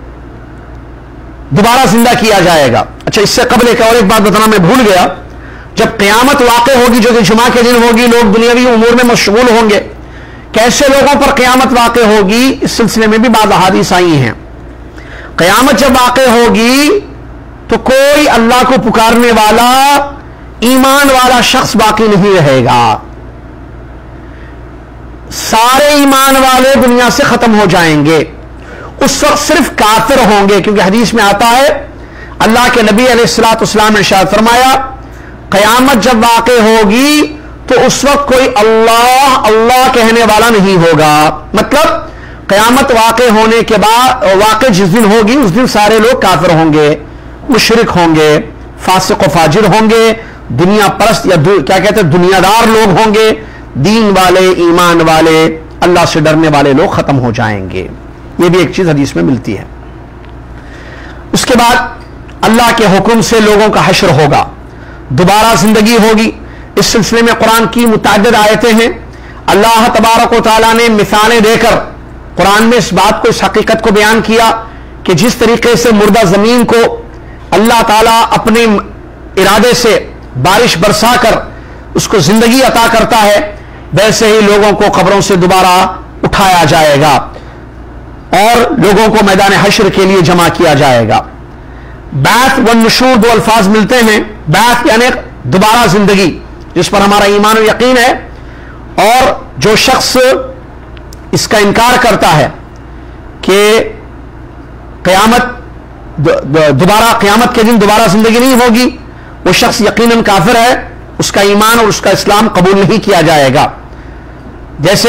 S1: دوبارہ زندہ کیا جائے گا. اچھا، اس سے قبل ایک اور ایک بات بتانا میں بھول گیا. جب قیامت واقع ہوگی جو کہ جمعہ کے دن ہوگی، لوگ دنیاوی امور میں مشغول ہوں گے. کیسے لوگوں پر قیامت واقع ہوگی، اس سلسلے میں بھی بعض احادیث آئی ہیں. قیامت جب واقع ہوگی تو کوئی اللہ کو پکارنے والا ایمان والا شخص باقی نہیں رہے گا. سارے ایمان والے دنیا سے ختم ہو جائیں گے. اس وقت صرف کافر ہوں گے، کیونکہ حدیث میں آتا ہے اللہ کے نبی علیہ الصلوۃ والسلام نے ارشاد فرمایا قیامت جب واقع ہوگی تو اس وقت کوئی اللہ اللہ کہنے والا نہیں ہوگا. مطلب قیامت واقع ہونے کے بعد، واقع جس دن ہوگی اس دن سارے لوگ کافر ہوں گے، مشرک ہوں گے، فاسق و فاجر ہوں گے، دنیا پرست یا کیا کہتے ہیں دنیا دار لوگ ہوں گے. دین والے، ایمان والے، اللہ سے ڈرنے والے لوگ ختم ہو جائیں گے. یہ بھی ایک چیز حدیث میں ملتی ہے. اس کے بعد اللہ کے حکم سے لوگوں کا حشر ہوگا، دوبارہ زندگی ہوگی. اس سلسلے میں قرآن کی متعدد آیتیں ہیں. اللہ تبارک و تعالیٰ نے مثالیں دے کر قرآن میں اس بات کو، اس حقیقت کو بیان کیا کہ جس طریقے سے مردہ زمین کو اللہ تعالیٰ اپنے ارادے سے بارش برسا کر اس کو زندگی عطا کرتا ہے، ویسے ہی لوگوں کو قبروں سے دوبارہ اٹھایا جائے گا اور لوگوں کو میدان حشر کے لیے جمع کیا جائے گا. بعث والنشور دو الفاظ ملتے ہیں. بعث یعنی دوبارہ زندگی جس پر ہمارا ایمان و یقین ہے، اور جو شخص اس کا انکار کرتا ہے کہ قیامت دوبارہ قیامت کے دن دوبارہ زندگی نہیں ہوگی، وہ شخص یقیناً کافر ہے، اس کا ایمان اور اس کا اسلام قبول نہیں کیا جائے گا. جیسے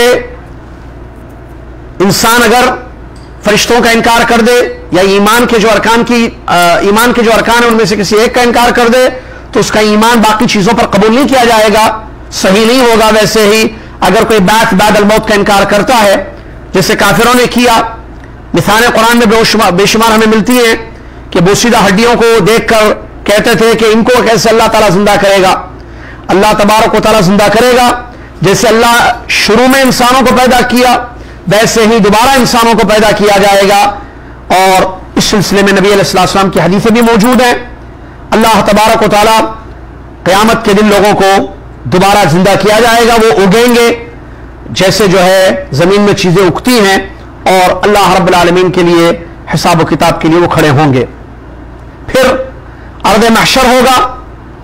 S1: انسان اگر فرشتوں کا انکار کر دے یا ایمان کے جو ارکان کی ایمان کے جو ارکان ہیں ان میں سے کسی ایک کا انکار کر دے تو اس کا ایمان باقی چیزوں پر قبول نہیں کیا جائے گا، صحیح نہیں ہوگا. ویسے ہی اگر کوئی بعث بعد الموت کا انکار کرتا ہے جیسے کافروں نے کیا، مثالیں قرآن میں بے شمار ہمیں ملتی ہیں کہ بوسیدہ ہڈیوں کو دیکھ کر کہتے تھے کہ ان کو کیسے اللہ تعالیٰ زندہ کرے گا. اللہ تبارک و تعالیٰ زندہ کرے گا. جیسے اللہ شروع میں انسانوں کو پیدا کیا ویسے ہی دوبارہ انسانوں کو پیدا کیا جائے گا. اور اس سلسلے میں نبی علیہ السلام کی حدیثیں بھی موجود ہیں. اللہ تبارک و تعالیٰ قیامت کے دن لوگوں کو دوبارہ زندہ کیا جائے گا. وہ اگیں گے جیسے جو ہے زمین میں چیزیں اگتی ہیں، اور اللہ رب العالمین کے لیے حساب و کتاب کے لیے وہ کھڑے ہوں گے. پھر ارض محشر ہوگا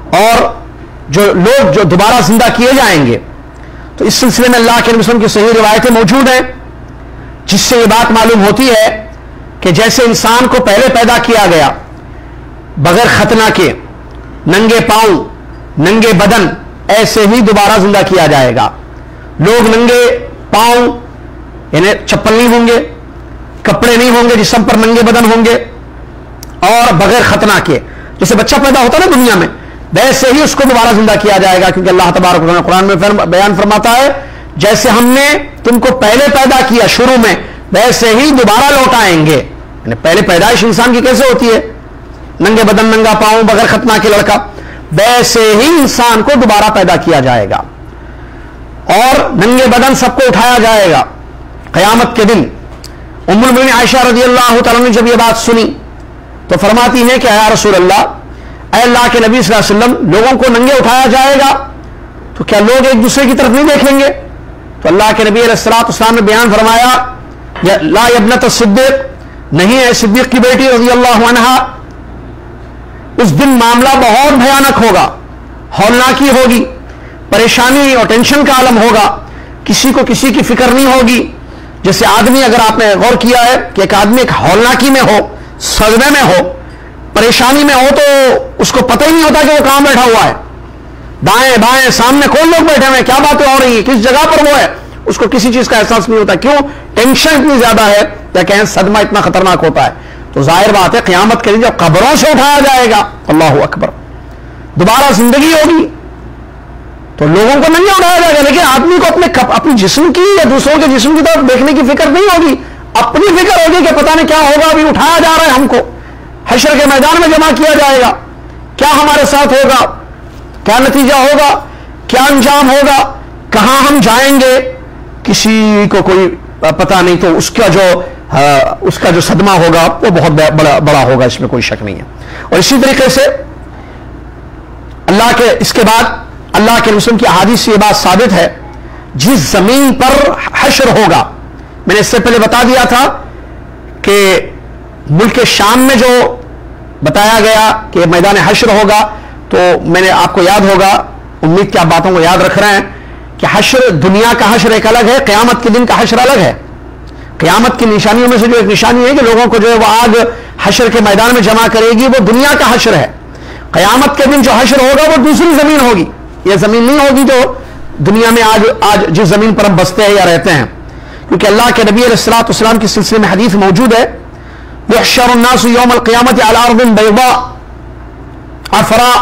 S1: اور جو لوگ جو دوبارہ زندہ کیے جائیں گے، تو اس سلسلے میں اللہ کے نبی صلی اللہ علیہ وسلم کی صحیح روایتیں موجود ہیں، جس سے یہ بات معلوم ہوتی ہے کہ جیسے انسان کو پہلے پیدا کیا گیا بغیر ختنہ کے، ننگے پاؤں، ننگے بدن، ایسے ہی دوبارہ زندہ کیا جائے گا۔ لوگ ننگے پاؤں یعنی چپل نہیں ہوں گے، کپڑے نہیں ہوں گے، جسم پر ننگے بدن ہوں گے، اور بغیر ختنہ کے، جیسے بچہ پیدا ہوتا ہے نا دنیا میں، ویسے ہی اس کو دوبارہ زندہ کیا جائے گا، کیونکہ اللہ تبارک و تعالیٰ قرآن میں بیان فرماتا ہے جیسے ہم نے تم کو پہلے پیدا کیا شروع میں، ویسے ہی دوبارہ لوٹائیں گے۔ یعنی پہلے پیدائش انسان کی کیسے ہوتی ہے؟ ننگے بدن، ننگا پاؤں، بغیر ختنہ کے لڑکا، ویسے ہی انسان کو دوبارہ پیدا کیا جائے گا، اور ننگے بدن سب کو اٹھایا جائے گا قیامت کے دن۔ ام المؤمنین عائشہ رضی اللہ تعالیٰ نے جب یہ بات سنی تو فرماتی ہیں کہ یا رسول اللہ، اے اللہ کے نبی صلی اللہ علیہ وسلم، لوگوں کو ننگے اٹھایا جائے گا تو کیا لوگ ایک دوسرے کی طرف نہیں دیکھیں گے؟ تو اللہ کے نبی علیہ الصلوۃ والسلام نے بیان فرمایا، لا ابنۃ الصدیق، نہیں ہے صدیق کی بیٹی رضی اللہ عنہا، اس دن معاملہ بہت بھیانک ہوگا، ہولناکی ہوگی، پریشانی اور ٹینشن کا عالم ہوگا، کسی کو کسی کی فکر نہیں ہوگی۔ جیسے آدمی، اگر آپ نے غور کیا ہے کہ ایک آدمی ایک ہولناکی میں ہو، صدمے میں ہو، پریشانی میں ہو، تو اس کو پتہ ہی نہیں ہوتا کہ وہ کہاں بیٹھا ہوا ہے، دائیں بائیں سامنے کون لوگ بیٹھے ہوئے ہیں، کیا باتیں ہو رہی ہیں، کس جگہ پر وہ ہے، اس کو کسی چیز کا احساس نہیں ہوتا۔ کیوں؟ ٹینشن اتنی زیادہ ہے، یا کہیں صدمہ اتنا خطرناک ہوتا ہے۔ تو ظاہر بات ہے قیامت کے دن جب قبروں سے اٹھایا جائے گا، اللہ اکبر، دوبارہ زندگی ہوگی، تو لوگوں کو نہیں اٹھایا جائے گا، لیکن آدمی کو اپنے اپنی جسم کی یا دوسروں کے جسم کی طرف دیکھنے کی فکر نہیں ہوگی، اپنی فکر ہوگی کہ پتہ نہیں کیا ہوگا، ابھی اٹھایا جا رہا ہے ہم کو، حشر کے میدان میں جمع کیا جائے گا، کیا ہمارے ساتھ ہوگا، کیا نتیجہ ہوگا، کیا انجام ہوگا، کہاں ہم جائیں گے، کسی کو کوئی پتہ نہیں۔ تو اس کا جو اس کا جو صدمہ ہوگا وہ بہت بڑا بڑا ہوگا، اس میں کوئی شک نہیں ہے۔ اور اسی طریقے سے اللہ کے اس کے بعد اللہ کے رسول کی احادیث سے یہ بات ثابت ہے، جس زمین پر حشر ہوگا، میں نے اس سے پہلے بتا دیا تھا کہ ملک شام میں جو بتایا گیا کہ میدان حشر ہوگا، تو میں نے آپ کو یاد ہوگا، امید کہ آپ باتوں کو یاد رکھ رہے ہیں، کہ حشر دنیا کا حشر ایک الگ ہے، قیامت کے دن کا حشر الگ ہے۔ قیامت کی نشانیوں میں سے جو ایک نشانی ہے کہ لوگوں کو جو ہے وہ آگ حشر کے میدان میں جمع کرے گی، وہ دنیا کا حشر ہے۔ قیامت کے دن جو حشر ہوگا وہ دوسری زمین ہوگی، یہ زمین نہیں ہوگی جو دنیا میں آج آج جس زمین پر ہم بستے ہیں یا رہتے ہیں، کیونکہ اللہ کے نبی علیہ الصلوۃ والسلام کی سلسلے میں حدیث موجود ہے، یحشر الناس یوم القیامت علی ارض بیضاء عفراء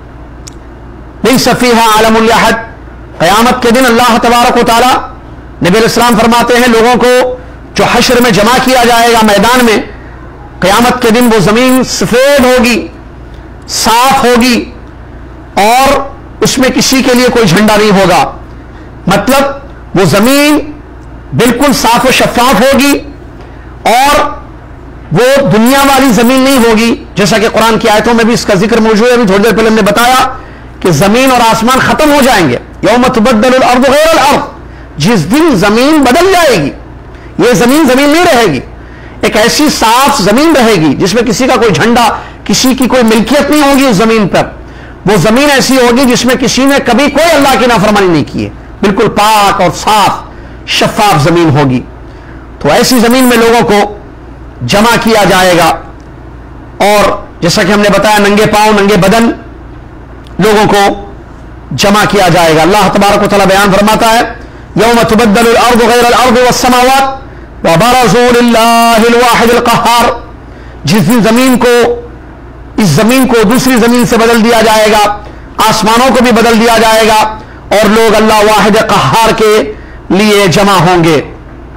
S1: لیس فیہا علم لاحد۔ قیامت کے دن اللہ تبارک و تعالی، نبی علیہ السلام فرماتے ہیں، لوگوں کو جو حشر میں جمع کیا جائے گا میدان میں، قیامت کے دن وہ زمین سفید ہوگی، صاف ہوگی، اور اس میں کسی کے لیے کوئی جھنڈا نہیں ہوگا، مطلب وہ زمین بالکل صاف و شفاف ہوگی، اور وہ دنیا والی زمین نہیں ہوگی، جیسا کہ قرآن کی آیتوں میں بھی اس کا ذکر موجود ہے۔ ابھی تھوڑی دیر پہلے ہم نے بتایا کہ زمین اور آسمان ختم ہو جائیں گے، یوم تبدل الارض غیر الارض، جس دن زمین بدل جائے گی، یہ زمین زمین نہیں رہے گی، ایک ایسی صاف زمین رہے گی جس میں کسی کا کوئی جھنڈا، کسی کی کوئی ملکیت نہیں ہوگی اس زمین پر۔ وہ زمین ایسی ہوگی جس میں کسی نے کبھی کوئی اللہ کی نافرمانی نہیں کی ہے، بالکل پاک اور صاف شفاف زمین ہوگی۔ تو ایسی زمین میں لوگوں کو جمع کیا جائے گا، اور جیسا کہ ہم نے بتایا ننگے پاؤں، ننگے بدن لوگوں کو جمع کیا جائے گا۔ اللہ تبارک و تعالیٰ بیان فرماتا ہے، یوم تبدل الارض غیر الارض والسماوات وبرزوا للہ الواحد القہار، جس دن زمین کو، اس زمین کو دوسری زمین سے بدل دیا جائے گا، آسمانوں کو بھی بدل دیا جائے گا، اور لوگ اللہ واحد قہار کے لیے جمع ہوں گے۔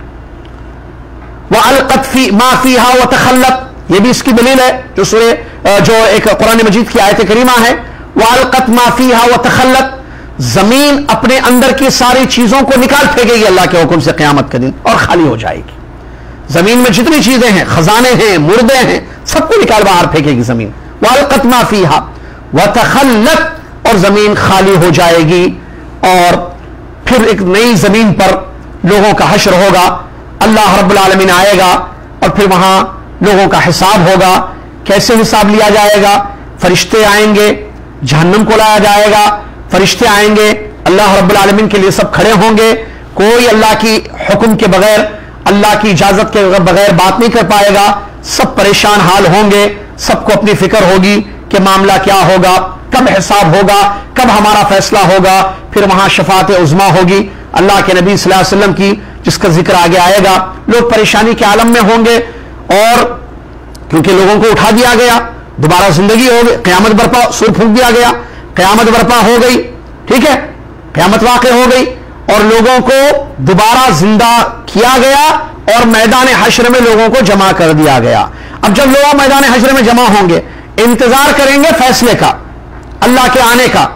S1: وَأَلْقَتْ فِي مَا فِيهَا وَتَخَلَّتْ، یہ بھی اس کی دلیل ہے، جو سورہ جو ایک قرآن مجید کی آیت کریمہ ہے، وَأَلْقَتْ مَا فِيهَا وَتَخَلَّتْ، زمین اپنے اندر کی ساری چیزوں کو نکال پھینکے گی اللہ کے حکم سے قیامت کے دن، اور خالی ہو جائے گی۔ زمین میں جتنی چیزیں ہیں، خزانے ہیں، مردے ہیں، سب کو نکال باہر پھینکے گی زمین۔ وَأَلْقَتْ مَا فِيهَا وَتَخَلَّتْ، اور زمین خالی ہو جائے گی، اور پھر ایک نئی زمین پر لوگوں کا حشر ہوگا، اللہ رب العالمین آئے گا، اور پھر وہاں لوگوں کا حساب ہوگا۔ کیسے حساب لیا جائے گا؟ فرشتے آئیں گے، جہنم کو لایا جائے گا، فرشتے آئیں گے، اللہ رب العالمین کے لیے سب کھڑے ہوں گے، کوئی اللہ کی حکم کے بغیر، اللہ کی اجازت کے بغیر بات نہیں کر پائے گا، سب پریشان حال ہوں گے، سب کو اپنی فکر ہوگی کہ معاملہ کیا ہوگا، کب حساب ہوگا، کب ہمارا فیصلہ ہوگا، پھر وہاں شفاعت عظمیٰ ہوگی اللہ کے نبی صلی اللہ علیہ وسلم کی، جس کا ذکر آگے آئے گا۔ لوگ پریشانی کے عالم میں ہوں گے، اور کیونکہ لوگوں کو اٹھا دیا گیا، دوبارہ زندگی ہو گئی، قیامت برپا، سور پھونک دیا گیا، قیامت برپا ہو گئی، ٹھیک ہے، قیامت واقع ہو گئی، اور لوگوں کو دوبارہ زندہ کیا گیا، اور میدان حشر میں لوگوں کو جمع کر دیا گیا۔ اب جب لوگ میدان حشر میں جمع ہوں گے، انتظار کریں گے فیصلے کا، اللہ کے آنے کا،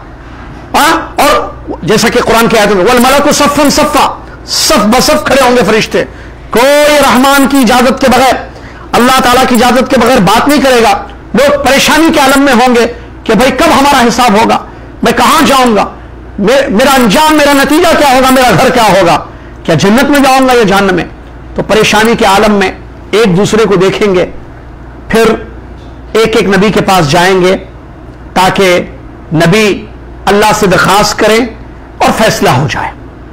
S1: اور جیسا کہ قرآن کی آیت میں والملک صفا صفا، صف بصف کھڑے ہوں گے فرشتے، کوئی رحمان کی اجازت کے بغیر، اللہ تعالیٰ کی اجازت کے بغیر بات نہیں کرے گا۔ لوگ پریشانی کے عالم میں ہوں گے کہ بھائی کب ہمارا حساب ہوگا، میں کہاں جاؤں گا، میرا انجام، میرا نتیجہ کیا ہوگا، میرا گھر کیا ہوگا، کیا جنت میں جاؤں گا یا جہنم میں؟ تو پریشانی کے عالم میں ایک دوسرے کو دیکھیں گے، پھر ایک ایک نبی کے پاس جائیں گے تاکہ نبی اللہ سے درخواست کریں اور فیصلہ ہو جائے۔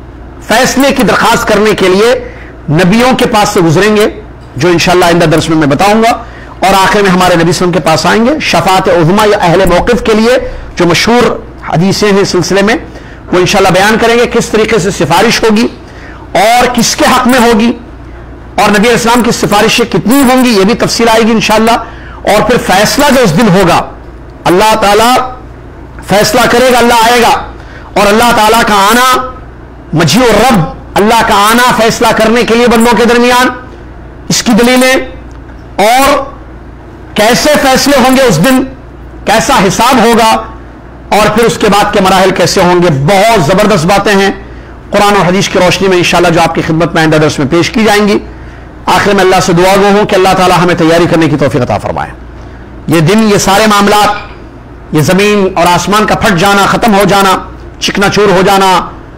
S1: فیصلے کی درخواست کرنے کے لیے نبیوں کے پاس سے گزریں گے، جو انشاءاللہ آئندہ درس میں میں بتاؤں گا، اور آخر میں ہمارے نبی صلی اللہ علیہ وسلم کے پاس آئیں گے شفاعت عظمیٰ یا اہل موقف کے لیے، جو مشہور حدیثیں ہیں اس سلسلے میں، وہ انشاءاللہ بیان کریں گے کس طریقے سے سفارش ہوگی اور کس کے حق میں ہوگی، اور نبی علیہ السلام کی سفارشیں کتنی ہوں گی، یہ بھی تفصیل آئے گی انشاءاللہ۔ اور پھر فیصلہ جو اس دن ہوگا، اللہ تعالیٰ فیصلہ کرے گا، اللہ آئے گا، اور اللہ تعالیٰ کا آنا، مجیء الرب، اللہ کا آنا فیصلہ کرنے کے لیے بندوں کے درمیان، اس کی دلیلیں، اور کیسے فیصلے ہوں گے اس دن، کیسا حساب ہوگا، اور پھر اس کے بعد کے مراحل کیسے ہوں گے، بہت زبردست باتیں ہیں قرآن اور حدیث کی روشنی میں انشاءاللہ جو آپ کی خدمت میں آئندہ درس میں پیش کی جائیں گی۔ آخر میں اللہ سے دعا گو ہوں کہ اللہ تعالیٰ ہمیں تیاری کرنے کی توفیق عطا فرمائے۔ یہ دن، یہ سارے معاملات، یہ زمین اور آسمان کا پھٹ جانا، ختم ہو جانا، چکنا چور ہو جانا،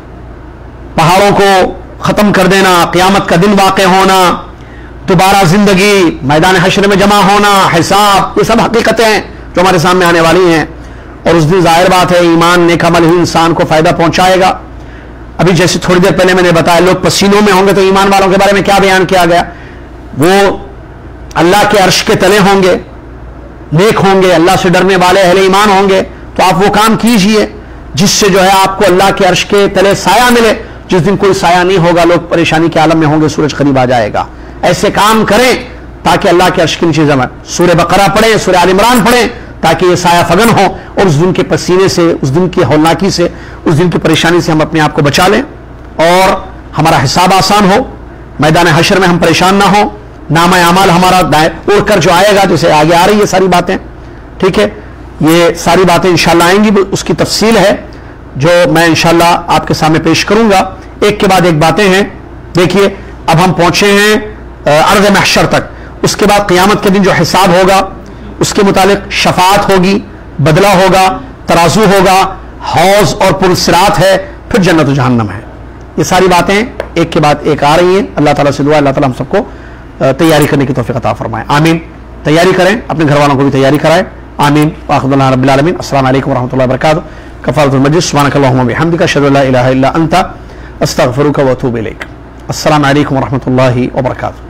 S1: پہاڑوں کو ختم کر دینا، قیامت کا دن واقع ہونا، دوبارہ زندگی، میدان حشر میں جمع ہونا، حساب، یہ سب حقیقتیں ہیں جو ہمارے سامنے آنے والی ہیں، اور اس دن ظاہر بات ہے ایمان نیک عمل ہی انسان کو فائدہ پہنچائے گا۔ ابھی جیسے تھوڑی دیر پہلے میں نے بتایا لوگ پسینوں میں ہوں گے، تو ایمان والوں کے بارے میں کیا بیان کیا گیا؟ وہ اللہ کے عرش کے تلے ہوں گے، نیک ہوں گے، اللہ سے ڈرنے والے اہل ایمان ہوں گے، تو آپ وہ کام کیجئے جس سے جو ہے آپ کو اللہ کے عرش کے تلے سایہ ملے۔ جس دن کوئی سایہ نہیں ہوگا، لوگ پریشانی کے عالم میں ہوں گے، سورج قریب آ جائے گا۔ ایسے کام کریں تاکہ اللہ کے عرش کے نیچے جمع، سورہ بقرہ پڑھیں، سورہ آل عمران پڑھیں، تاکہ یہ سایہ فگن ہو، اور اس دن کے پسینے سے، اس دن کی ہولناکی سے، اس دن کی پریشانی سے ہم اپنے آپ کو بچا لیں، اور ہمارا حساب آسان ہو، میدان حشر میں ہم پریشان نہ ہوں، نامہ اعمال ہمارا اڑ کر جو آئے گا، جیسے آگے آ رہی ہے ساری باتیں، ٹھیک ہے، یہ ساری باتیں انشاءاللہ آئیں گی، اس کی تفصیل ہے جو میں انشاءاللہ آپ کے سامنے پیش کروں گا، ایک کے بعد ایک باتیں ہیں۔ دیکھیے اب ہم پہنچے ہیں ارض محشر تک، اس کے بعد قیامت کے دن جو حساب ہوگا اس کے متعلق شفاعت ہوگی، بدلہ ہوگا، ترازو ہوگا، حوض اور پل صراط ہے، پھر جنت و جہنم ہے۔ یہ ساری باتیں ایک کے بعد ایک آ رہی ہیں۔ اللہ تعالیٰ سے دعا اللہ تعالیٰ ہم سب کو تیاری کرنے کی توفیق عطا فرمائے، آمین۔ تیاری کریں، اپنے گھر والوں کو بھی تیاری کرائیں، آمین۔ وآخر اللہ رب العالمین، السلام علیکم ورحمۃ اللہ وبرکاتہ۔ کفارۃ المجلس، سبحانک اللہم وبحمدک، اشہد ان لا الہ الا انت، استغفرک واتوب الیک۔ السلام علیکم ورحمۃ اللہ وبرکاتہ۔